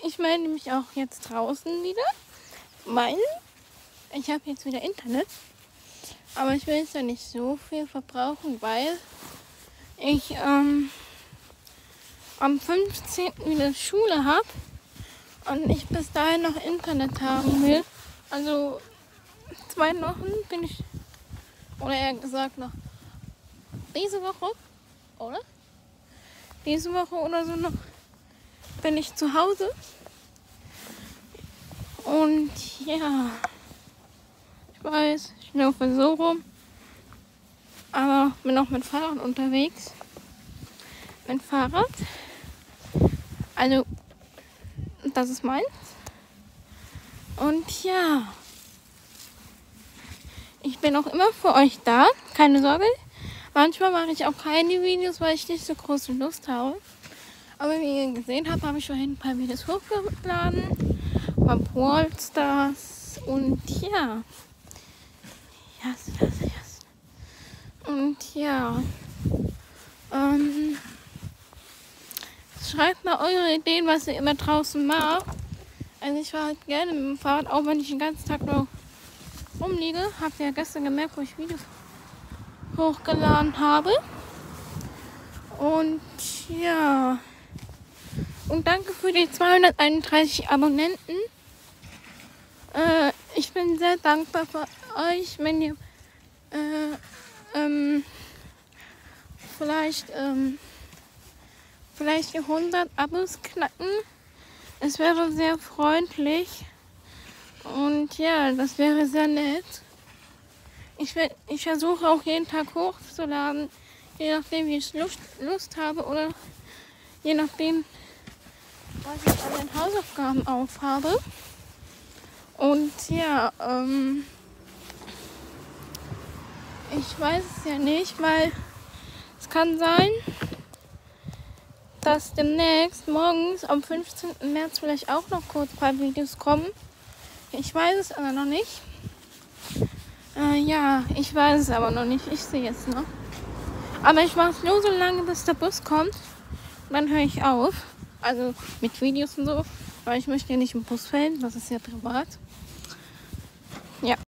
ich melde mich auch jetzt draußen wieder, weil ich habe jetzt wieder Internet. Aber ich will jetzt ja nicht so viel verbrauchen, weil ich am 15. wieder Schule habe und ich bis dahin noch Internet haben will. Also 2 Wochen bin ich, oder eher gesagt noch diese Woche, oder? Diese Woche oder so noch bin ich zu Hause. Und ja, ich weiß, ich laufe so rum, aber bin auch mit Fahrrad unterwegs. Mit Fahrrad. Also, das ist meins. Und ja, ich bin auch immer für euch da. Keine Sorge. Manchmal mache ich auch keine Videos, weil ich nicht so große Lust habe. Aber wie ihr gesehen habt, habe ich vorhin ein paar Videos hochgeladen. Von Brawl Stars. Und ja. Yes. Und ja. Schreibt mal eure Ideen, was ihr immer draußen macht. Also ich fahre halt gerne mit dem Fahrrad, auch wenn ich den ganzen Tag nur rumliege. Habt ihr ja gestern gemerkt, wo ich Videos hochgeladen habe. Und ja. Und danke für die 231 Abonnenten. Ich bin sehr dankbar für euch, wenn ihr vielleicht die 100 Abos knacken. Es wäre sehr freundlich. Und ja, das wäre sehr nett. Ich versuche auch jeden Tag hochzuladen, je nachdem wie ich Lust habe oder je nachdem, was ich an den Hausaufgaben aufhabe. Und ja, ich weiß es ja nicht, weil es kann sein, dass demnächst morgens am 15. März vielleicht auch noch kurz ein paar Videos kommen. Ich weiß es aber noch nicht. Ja, ich weiß es aber noch nicht. Ich sehe es noch. Aber ich mache es nur so lange, bis der Bus kommt. Dann höre ich auf. Also mit Videos und so. Weil ich möchte ja nicht im Bus filmen. Das ist ja privat. Ja.